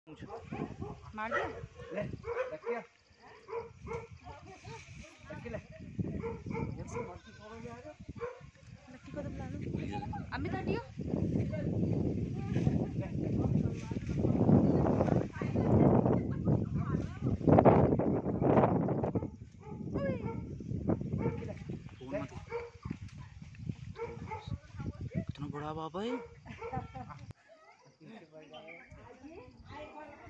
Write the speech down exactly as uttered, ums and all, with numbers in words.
मार दिया ले रख दिया रख ले जैसे मर्जी छोड़ो ले आ जाओ लक्की को तो बुला लो अमित हटियो कितना बड़ा बाबा है।